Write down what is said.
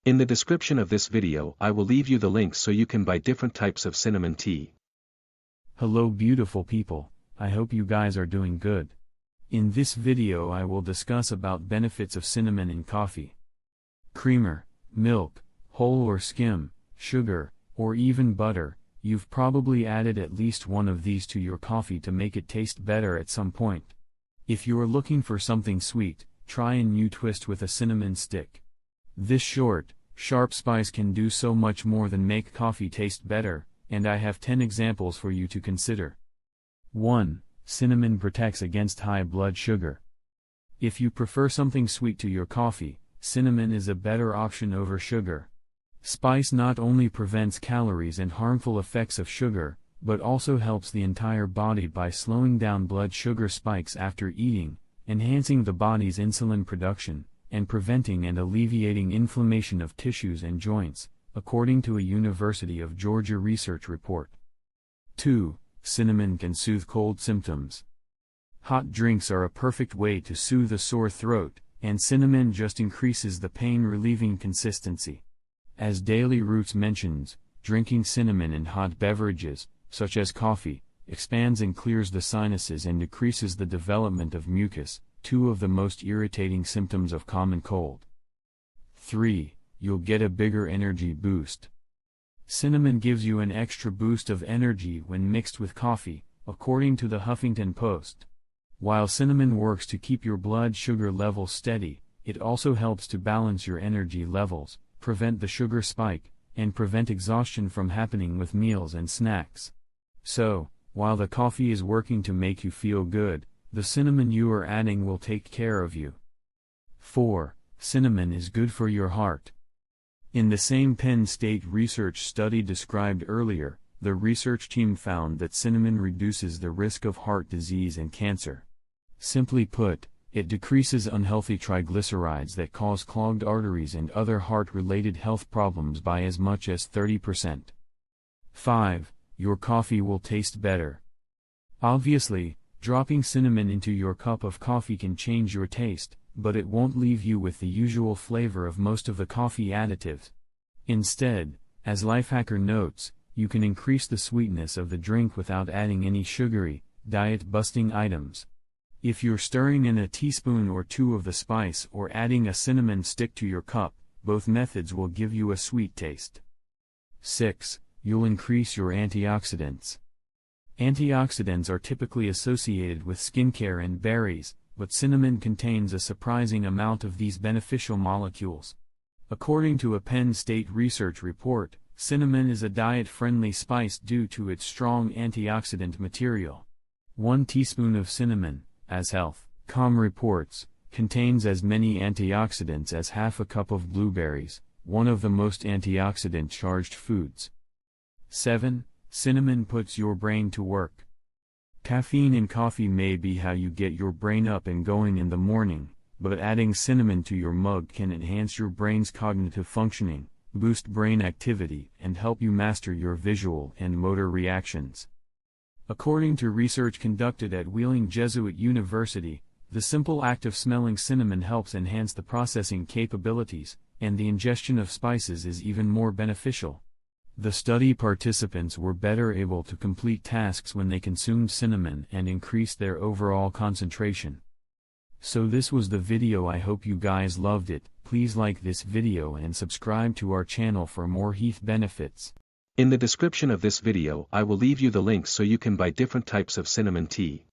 In the description of this video I will leave you the links so you can buy different types of cinnamon tea. Hello beautiful people, I hope you guys are doing good. In this video I will discuss about benefits of cinnamon in coffee. Creamer, milk, whole or skim, sugar, or even butter, you've probably added at least one of these to your coffee to make it taste better at some point. If you are looking for something sweet, try a new twist with a cinnamon stick. This short, sharp spice can do so much more than make coffee taste better, and I have 10 examples for you to consider. 1. Cinnamon protects against high blood sugar. If you prefer something sweet to your coffee, cinnamon is a better option over sugar. Spice not only prevents calories and harmful effects of sugar, but also helps the entire body by slowing down blood sugar spikes after eating, enhancing the body's insulin production, and preventing and alleviating inflammation of tissues and joints, according to a University of Georgia research report. 2. Cinnamon can soothe cold symptoms. Hot drinks are a perfect way to soothe a sore throat, and cinnamon just increases the pain-relieving consistency. As Daily Roots mentions, drinking cinnamon in hot beverages, such as coffee, expands and clears the sinuses and decreases the development of mucus, two of the most irritating symptoms of common cold. 3. You'll get a bigger energy boost. Cinnamon gives you an extra boost of energy when mixed with coffee, according to the Huffington Post. While cinnamon works to keep your blood sugar levels steady, it also helps to balance your energy levels, prevent the sugar spike, and prevent exhaustion from happening with meals and snacks. So, while the coffee is working to make you feel good, the cinnamon you are adding will take care of you. 4. Cinnamon is good for your heart. In the same Penn State research study described earlier, the research team found that cinnamon reduces the risk of heart disease and cancer. Simply put, it decreases unhealthy triglycerides that cause clogged arteries and other heart-related health problems by as much as 30%. 5. Your coffee will taste better. Obviously, dropping cinnamon into your cup of coffee can change your taste, but it won't leave you with the usual flavor of most of the coffee additives. Instead, as Lifehacker notes, you can increase the sweetness of the drink without adding any sugary, diet-busting items. If you're stirring in a teaspoon or two of the spice or adding a cinnamon stick to your cup, both methods will give you a sweet taste. 6. You'll increase your antioxidants. Antioxidants are typically associated with skincare and berries, but cinnamon contains a surprising amount of these beneficial molecules. According to a Penn State research report, cinnamon is a diet-friendly spice due to its strong antioxidant material. 1 teaspoon of cinnamon, as Health.com reports, contains as many antioxidants as half a cup of blueberries, one of the most antioxidant-charged foods. 7. Cinnamon puts your brain to work. Caffeine in coffee may be how you get your brain up and going in the morning, but adding cinnamon to your mug can enhance your brain's cognitive functioning, boost brain activity, and help you master your visual and motor reactions. According to research conducted at Wheeling Jesuit University, the simple act of smelling cinnamon helps enhance the processing capabilities, and the ingestion of spices is even more beneficial. The study participants were better able to complete tasks when they consumed cinnamon and increased their overall concentration. So this was the video. I hope you guys loved it. Please like this video and subscribe to our channel for more health benefits. In the description of this video I will leave you the links so you can buy different types of cinnamon tea.